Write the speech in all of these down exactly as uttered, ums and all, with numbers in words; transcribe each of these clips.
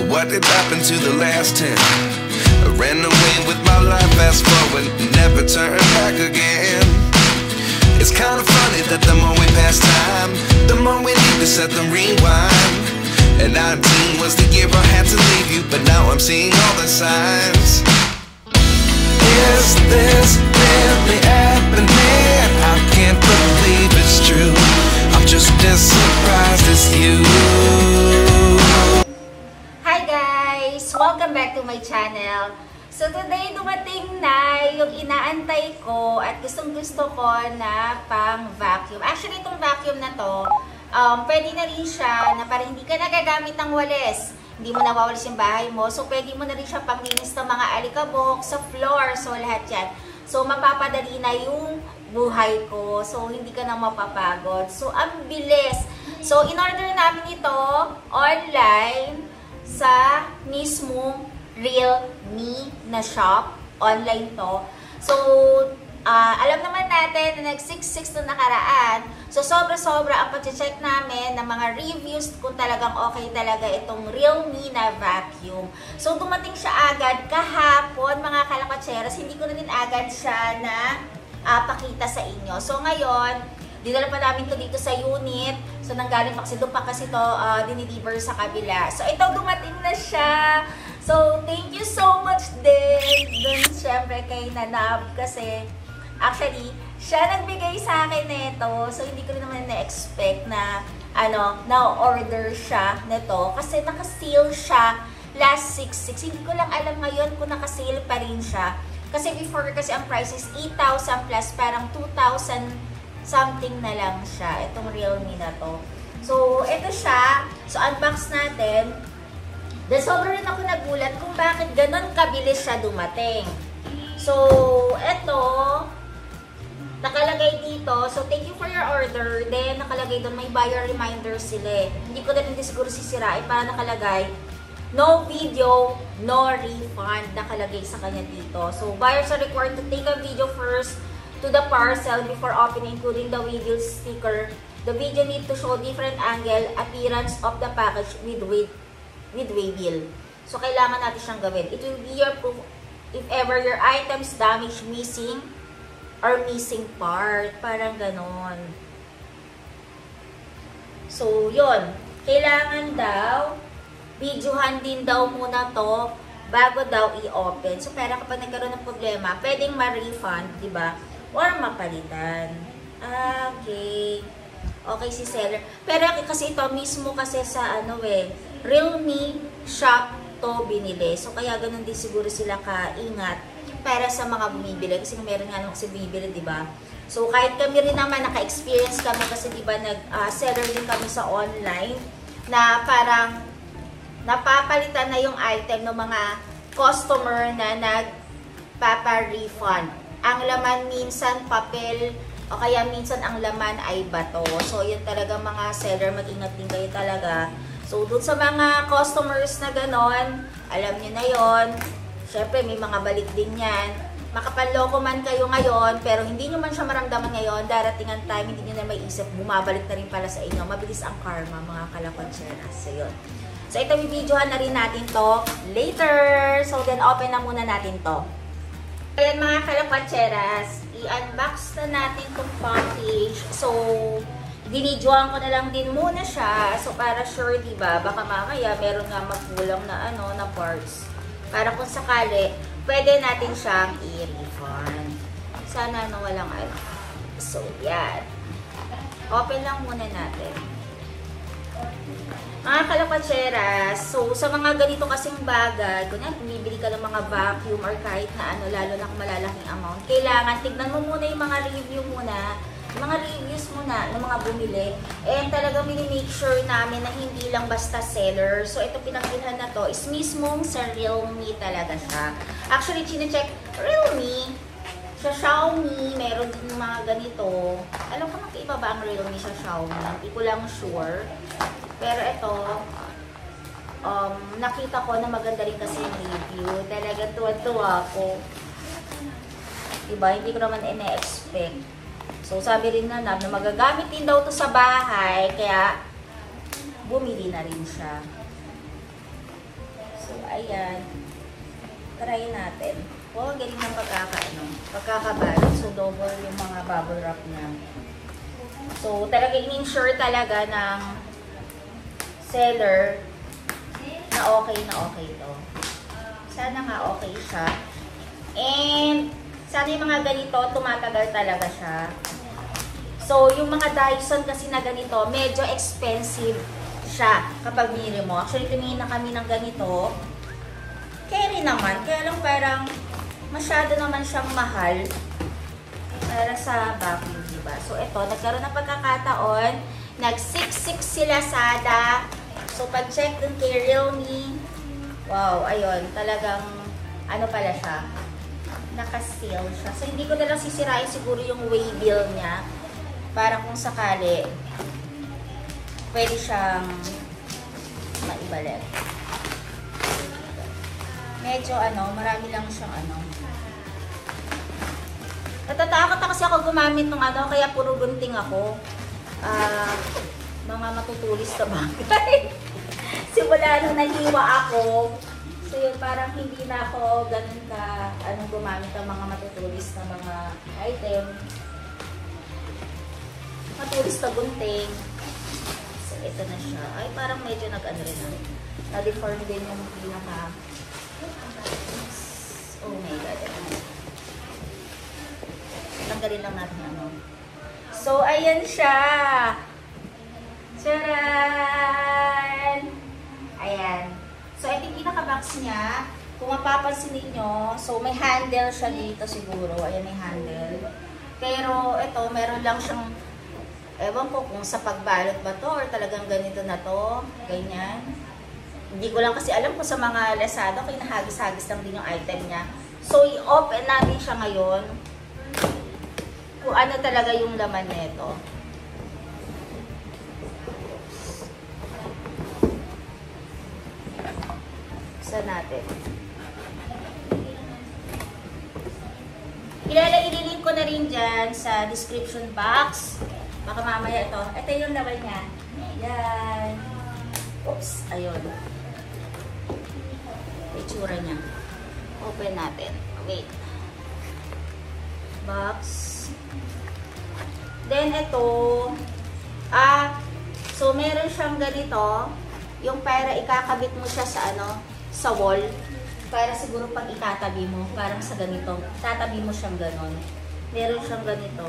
what did happen to the last ten? I ran away with my life, fast forward, never turn back again. It's kind of funny that the more we pass time, the more we need to set the rewind. And nineteen was the year I had to leave you, but now I'm seeing all the signs. Is this really happening? I can't believe it's true. I'm just as surprised as you. Hi guys! Welcome back to my channel. So today dumating na yung inaantay ko at gustong gusto ko na pang vacuum. Actually itong vacuum na to, um, pwede na rin siya na para hindi ka nagagamit ng walis. Hindi mo nawawalis yung bahay mo. So, pwede mo na rin siya panglinis ng mga alikabok sa floor. So, lahat yan. So, mapapadali na yung buhay ko. So, hindi ka na mapapagod. So, ang bilis. So, in-order namin ito online sa mismong Realme na shop. Online to. So, uh, alam naman natin na nag six six na nakaraan. So, sobra-sobra ang pag-check namin ng mga reviews kung talagang okay talaga itong Realme na vacuum. So, dumating siya agad kahapon, mga kalakotseros. Hindi ko na din agad siya na uh, pakita sa inyo. So, ngayon, dinala pa namin to dito sa unit. So, nanggaling pa kasi doon pa kasi to uh, dinideliver sa kabila. So, ito dumating na siya. So, thank you so much din dun syempre kay Nanab kasi actually, siya nagbigay sa akin nito. So, hindi ko rin naman na-expect na, ano, na-order siya nito. Kasi naka-sale siya last six six. Hindi ko lang alam ngayon kung naka-sale pa rin siya. Kasi before, kasi ang price is eight thousand plus, parang two thousand something na lang siya. Itong Realme na to. So, ito siya. So, unbox natin. Dahil sobra rin ako nagulat kung bakit ganun kabilis siya dumating. So, ito, nakalagay dito. So, thank you for your order. Then, nakalagay doon, may buyer reminder sila. Hindi ko na rin siguro sisirain para nakalagay, no video, no refund. Nakalagay sa kanya dito. So, buyers are required to take a video first to the parcel before opening, including the video sticker. The video need to show different angle, appearance of the package with weight, with waybill. So, kailangan natin siyang gawin. It will be your proof if ever your items damaged, missing, or missing part. Parang ganon. So, yun. Kailangan daw, videohan din daw muna to bago daw i-open. So, pero kapag nagkaroon ng problema, pwedeng ma-refund, diba? Or mapalitan. Okay. Okay si seller. Pero kasi ito mismo kasi sa ano eh, Realme shop to binili. So, kaya ganun din siguro sila kaingat para sa mga bumibili. Kasi meron nga naman kasi bumibili, diba? So, kahit kami rin naman, naka-experience kami kasi diba, nag-seller uh, din kami sa online na parang napapalitan na yung item ng mga customer na nagpapa-refund. Ang laman minsan papel o kaya minsan ang laman ay bato. So, yun talaga mga seller, mag-ingat din kayo talaga. So, dun sa mga customers na ganon, alam nyo na yon. Siyempre, may mga balik din yan. Makapanloko man kayo ngayon, pero hindi nyo man siya maramdaman ngayon, darating ang time, hindi nyo na may isip, bumabalik na rin pala sa inyo. Mabilis ang karma, mga kalakotseras. So, yun. So, ito, bibidyohan na rin natin to later. So, then, open na muna natin to. Ayan, mga kalakotseras, i-unbox na natin itong package. So, dinidyohan ko na lang din muna siya. So, para sure, diba, baka mamaya meron nga magkulang na ano, na parts. Para kung sakali, pwede natin siyang i-refund. Sana ano, walang ano. So, yan. Open lang muna natin. Mga kalakotseras, so sa mga ganito kasing bagay, kunyan, bumibili ka ng mga vacuum or kahit na ano, lalo na kung malalaking amount, kailangan tignan mo muna yung mga review muna, yung mga reviews muna ng mga bumili, and talagang mini-make sure namin na hindi lang basta seller. So, ito pinagbilhan na to is mismong sa Realme talaga siya. Actually, chine-check Realme, sa Xiaomi, meron din mga ganito. Alam ko magkaiba ba ang Realme sa Xiaomi? Hindi ko lang sure. Pero ito, um, nakita ko na maganda rin kasi yung review. Talagang tuwa-tuwa ko. Diba? Hindi ko naman ina-expect. So, sabi rin na na, na magagamit din daw to sa bahay. Kaya, bumili na rin siya. ayan. Try natin. Oh, galing ng pagkaka, ano, pagkakabalot. So, double yung mga bubble wrap niya. So, talaga in-insure talaga ng seller na okay na okay to. Sana nga okay siya. And, sana yung mga ganito, tumatagal talaga siya. So, yung mga Dyson kasi na ganito, medyo expensive siya kapag binili mo. Actually, tumingin na kami ng ganito. Carry naman. Kaya lang parang masyado naman siyang mahal para sa vacuum, diba? So, ito, nagkaroon ng pagkakataon. Nag-six six sila Sada. So, pag-check dun kay Realme. Wow, ayun. Talagang, ano pala siya? Naka-seal siya. So, hindi ko na lang sisirain siguro yung waybill niya. Para kung sakali, pwede siyang maibalik. Medyo ano, marami lang siyang ano. Natatakot na kasi ako gumamit ng ano, kaya puro gunting ako. Uh, mga matutulis na bagay. Simula nung nahiwa ako, so yun, parang hindi na ako ganun ka, anong gumamit ng mga matutulis na mga item. Matulis na gunting. So, ito na siya. Ay, parang medyo nag-ano rin na. Na-deform din yung pinaka. Oh my God. Tanggalin lang natin ano. So, ayan siya. Charan! Ayan. So, ito yung pinaka-box niya. Kung mapapansin niyo, so may handle siya dito siguro. Ayan, may handle. Pero, ito, meron lang siyang ewan ko kung sa pagbalot ba to or talagang ganito na to, ganyan. Hindi ko lang kasi alam kung sa mga Lazada, kaya nahagis-hagis lang din yung item niya. So, i-open natin siya ngayon kung ano talaga yung laman nito. Buksan natin. Ililink ko na rin dyan sa description box. Baka mamaya ito. Ito yung laman niya. Yan. Oops. Ayun. Itsura niya. Open natin. Wait. Box. Then ito. Ah. So meron siyang ganito. Yung para ikakabit mo siya sa ano. Sa wall. Para siguro pag itatabi mo. Parang sa ganito. Tatabi mo siyang ganon. Meron siyang ganito.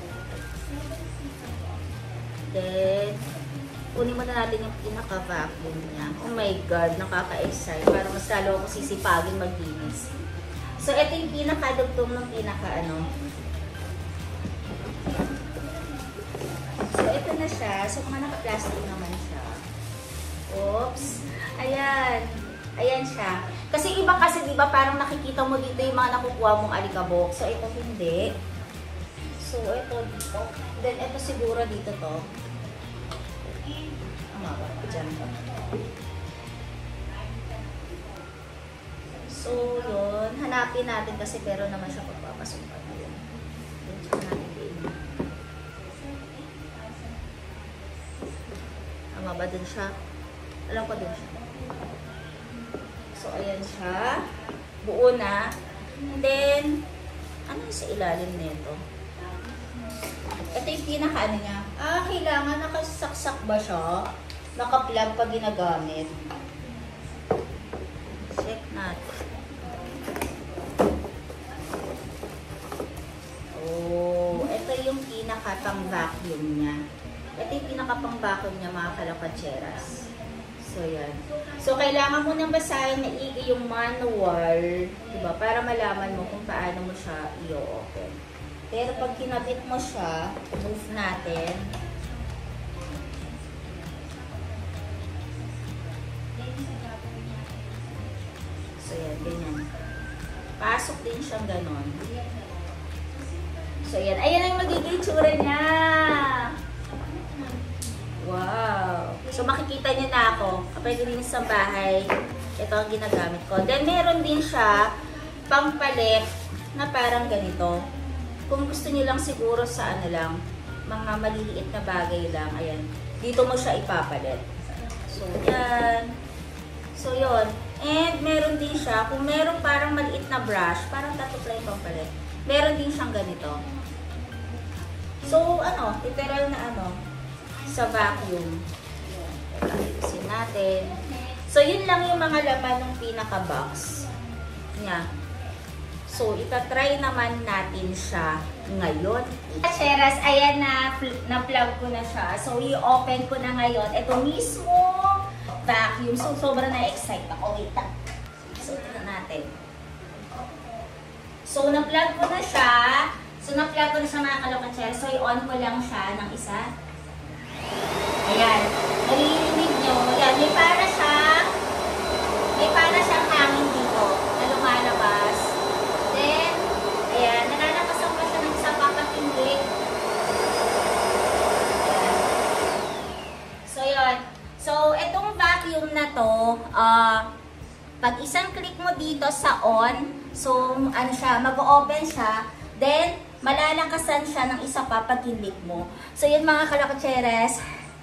Then, kunin muna natin yung pinaka-vacuum niya. Oh my God, nakaka-excite. Para mas lalo ako sisipagin maglinis. So, ito yung pinaka-dugtong ng pinaka-ano. So, ito na siya. So, mga naka-plastic naman siya. Oops. Ayan. Ayan siya. Kasi iba kasi, di ba, parang nakikita mo dito yung mga nakukuha mong alikabok. So, ito hindi. So, ito dito. Then, ito siguro dito to. Diyan. So, yun. Hanapin natin kasi pero naman siya pagpapasok pa na yun. Yun, tsaka natin din. Tama ba dun siya? Alam ko dun siya. So, ayan siya. Buo na. And then, ano yung sa ilalim nito? Ito yung pinaka-ano niya. Ah, kailangan nakasaksak ba siya? Naka-plug pa ginagamit. Check natin. Oh, ito yung pinaka-pang-vacuum niya. Ito yung pinaka-pang-vacuum niya, mga kalapatseras. So, yan. So, kailangan mo nang basahin na maigi yung manual, diba? Para malaman mo kung paano mo siya i-open. Pero pag kinabit mo siya, move natin. So, yan, ganyan. Pasok din siyang ganon. So, yan. Ayan ang magiging tsura niya. Wow. So, makikita niyo na ako. Kapag linis sa bahay, ito ang ginagamit ko. Then, meron din siya pampalit na parang ganito. Kung gusto niyo lang siguro sa ano lang, mga maliliit na bagay lang, ayan. Dito mo siya ipapalit. So, yan. So, So, yun. And, meron din siya, kung meron parang maliit na brush, parang tattoo play pang palit. Meron din siyang ganito. So, ano, literal na ano, sa vacuum. Ayusin natin. So, yun lang yung mga laman ng pinaka-box niya. So, itatry naman natin siya ngayon. Cheras, ayan na, na-plug ko na siya. So, i-open ko na ngayon. Ito mismo vacuum. So, sobrang na-excite ako. Wait lang. So, ito natin. So, na-plug ko na siya. So, na-plug ko na siya mga kalokachera. So, i-on ko lang siya ng isa. Ayan. Naririnig nyo. Ayan, may para siya. May para siyang hangin dito na lumalabas. Then, ayan, nananapasan pa siya ng isang papatinglig. Ayan. So, yun. So, itong vacuum na to, uh, pag isang click mo dito sa on, so, ano siya, mag-open siya, then, malalakasan siya ng isa pa pag hinlik mo. So, yun mga kalakatseres.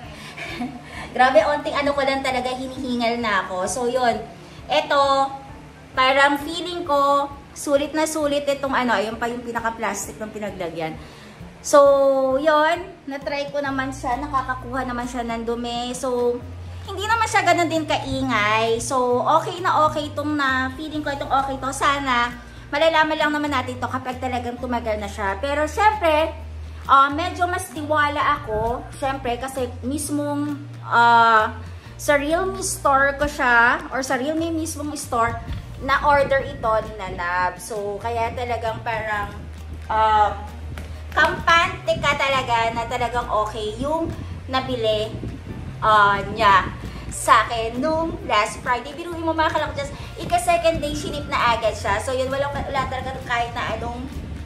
Grabe, onting ano ko lang talaga, hinihingal na ako. So, yun. Ito, parang feeling ko, sulit na sulit itong ano, ayun pa yung pinaka-plastic ng pinaglagyan. So, yun. Na-try ko naman siya. Nakakakuha naman siya ng dumi. So, hindi naman siya ganun din kaingay. So, okay na okay itong na, feeling ko itong okay to. Sana, malalaman lang naman natin to kapag talagang tumagal na siya. Pero, syempre, uh, medyo mas tiwala ako. Syempre, kasi mismong uh, sa Realme store ko siya, or sa Realme mismong store, na-order ito ni Nanab. So, kaya talagang parang uh, kampante ka talaga na talagang okay yung nabili uh, niya sa akin nung last Friday. Biruin mo mga kalakjas, ika-second day sinip na agad siya. So, yun, wala, wala talaga kahit na anong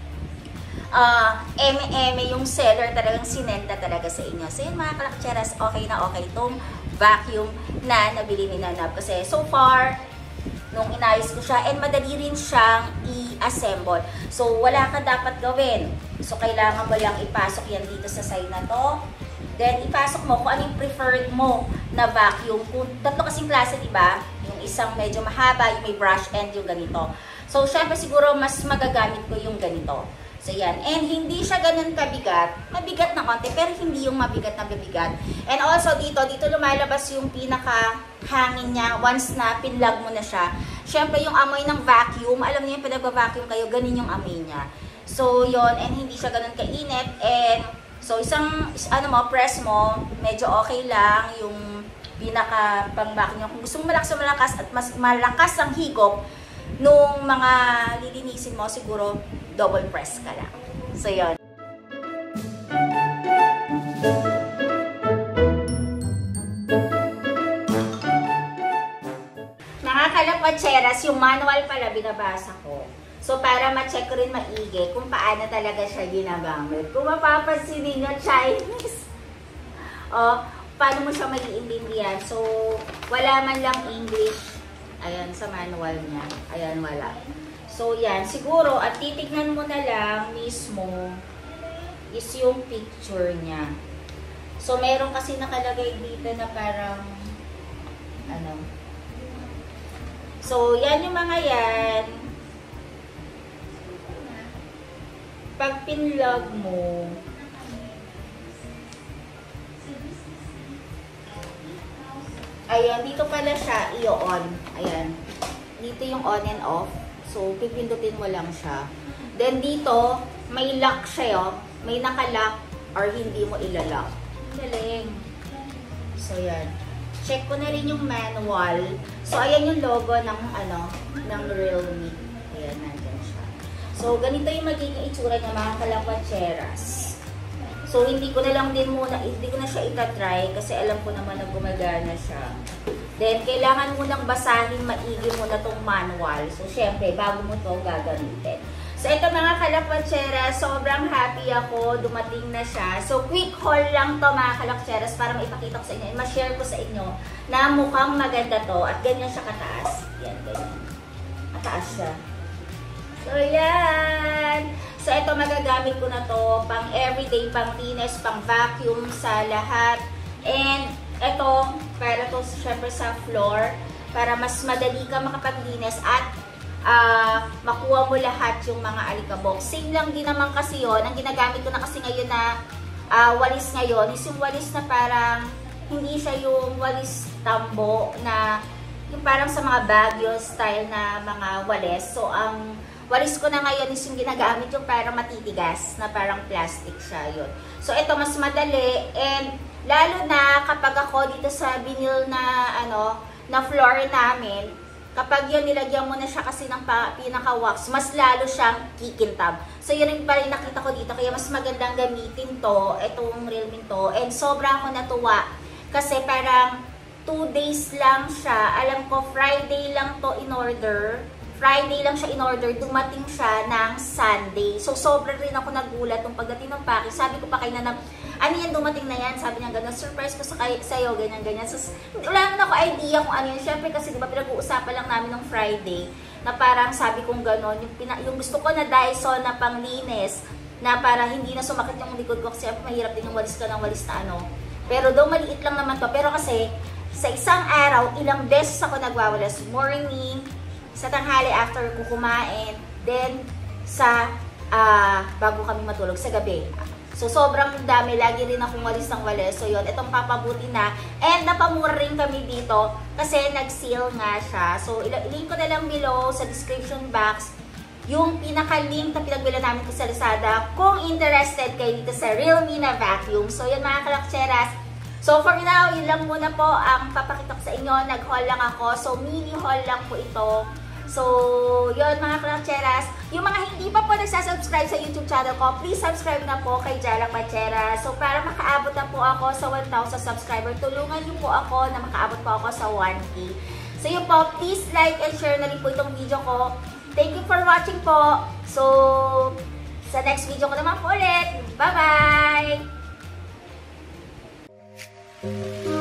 uh, eme-eme yung seller talagang sinenda talaga sa inyo. So, yun mga kalakjeras, okay na okay itong vacuum na nabili ni Nanab. Kasi so far, nung inayos ko siya, and madali rin siyang i-assemble. So, wala ka dapat gawin. So, kailangan mo lang ipasok yan dito sa side na to. Then, ipasok mo kung anong preferred mo na vacuum. Kung tatlo kasing klase, diba? Yung isang medyo mahaba, yung may brush end, yung ganito. So, syempre siguro mas magagamit ko yung ganito. So, yan. And hindi siya ganun kabigat. Mabigat na konti, pero hindi yung mabigat na bibigat. And also, dito, dito lumalabas yung pinaka-hangin niya once na pinlog mo na siya. Siyempre, yung amoy ng vacuum, alam niyo yung pinag-vacuum kayo, ganun yung amoy niya. So, yon, and hindi siya ganun kainit. And, so, isang, ano mo, press mo, medyo okay lang yung pinaka-pang-vacuum. Kung gusto mo malakas malakas at mas malakas ang higop, nung mga lilinisin mo, siguro, double press ka lang. So, yun. Mga kalapatseras, yung manual pala binabasa ko. So, para ma-check ko rin maigi kung paano talaga siya ginagamit. Kung mapapansin ninyo, Chinese. O, paano mo siya maiintindihan? So, wala man lang English. Ayan, sa manual niya. Ayan, wala. So, yan. Siguro, at titignan mo na lang mismo is yung picture niya. So, meron kasi nakalagay dito na parang ano. So, yan yung mga yan. Pag pinlog mo, ayan, dito pala siya i-on. Ayan. Dito yung on and off. So, pipindutin mo lang siya. Then, dito, may lock siya yun. May nakalock or hindi mo ilalock. Galing. So, yan. Check ko na rin yung manual. So, ayan yung logo ng, ano, ng Realme. Ayan, nandyan siya. So, ganito yung magiging itsura niya, mga kalapatseras. So, hindi ko na lang din muna, hindi ko na siya itatry kasi alam ko naman na gumagana siya. Then, kailangan mo nang basahin maigi mo na itong manual. So, syempre, bago mo ito gagamitin. So, ito mga kalapatseras, sobrang happy ako. Dumating na siya. So, quick haul lang to mga kalapatseras para maipakita ko sa inyo. Ma-share ko sa inyo na mukhang maganda to. At ganyan siya kataas. Yan, ganyan. Kataas siya. So, yan. So, ito magagamit ko na to pang everyday, pang linis, pang vacuum sa lahat. And, ito, para to syempre sa floor. para mas madali ka makapaglinis at uh, makuha mo lahat yung mga alikabok. Same lang din naman kasi yun. Ang ginagamit ko na kasi ngayon na uh, walis ngayon is yung walis na parang hindi siya yung walis tambo na yung parang sa mga Baguio style na mga walis. So, ang walis ko na ngayon is yung ginagamit yung parang matitigas na parang plastic siya yun. So, ito mas madali and lalo na kapag ako dito sa vinyl na ano, na floor namin, kapag yun nilagyan mo na siya kasi ng pinaka-wax, mas lalo siyang kikintab. So, yun yung pa rin nakita ko dito. Kaya mas magandang gamitin to, itong Realme to. And sobra ako natuwa kasi parang two days lang siya. Alam ko, Friday lang to in order. Friday lang siya in order. Dumating siya ng Sunday. So, sobra rin ako nagulat nung pagdating ng package. Sabi ko pa kay Nanam, ano yan, dumating na yan? Sabi niya, gano'n, surprise ko sa sa'yo, ganyan, ganyan. So, wala naman ako idea kung ano yun. Siyempre, kasi diba, pinag-uusapan lang namin ng Friday na parang sabi kong gano'n, yung, yung gusto ko na Dyson na panglinis, na para hindi na sumakit yung likod ko kasi mahirap din yung walis ka ng walis na ano. Pero daw maliit lang naman to. Pero kasi, sa isang araw, ilang beses ako nagwawalis. Morning, sa tanghali after ko kumain, then sa uh, bago kami matulog sa gabi. So, sobrang dami. Lagi rin akong walis ng walis. So, yun. Itong papabuti na. And napamura rin kami dito kasi nag-seal nga siya. So, ilink ko na lang below sa description box yung pinaka-link na pinagbila namin ko sa Lazada kung interested kayo dito sa Realme na vacuum. So, yun mga kalakcheras. So, for now, yun lang muna po ang papakita ko sa inyo. Nag-haul lang ako. So, mini haul lang po ito. So, yun mga kalakcheras. Yung mga hindi pa po nagsasubscribe sa YouTube channel ko, please subscribe na po kay Jalak Machera. So, para makaabot na po ako sa one thousand subscriber, tulungan niyo po ako na makaabot po ako sa one K. So, yun po, please like and share na rin po itong video ko. Thank you for watching po. So, sa next video ko naman po ulit. Bye-bye!